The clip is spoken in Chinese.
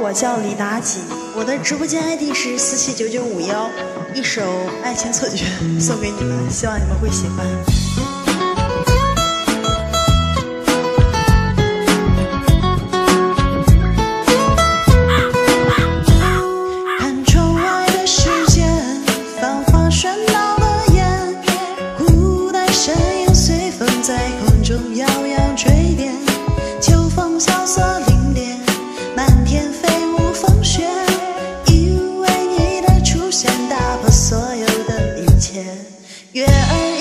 我叫李妲己，我的直播间 ID 是479951，一首《爱情错觉》送给你们，希望你们会喜欢。看窗外的世界，繁华喧闹的夜，孤单身影随风在空中摇摇坠跌，秋风萧瑟凛冽，漫天飞舞风雪，因为你的出现打破所有的一切。月儿